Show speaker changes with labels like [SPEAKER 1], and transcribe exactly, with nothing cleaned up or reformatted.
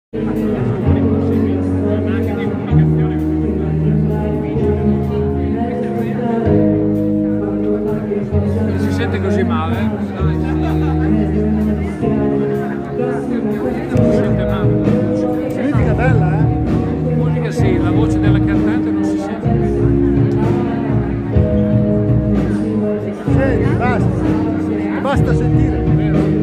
[SPEAKER 1] Si sente così male? Si sente male.
[SPEAKER 2] La musica è bella, eh?
[SPEAKER 1] La musica sì, la voce della cantante non si sente.
[SPEAKER 2] Senti, basta. Basta sentire.
[SPEAKER 1] Vero?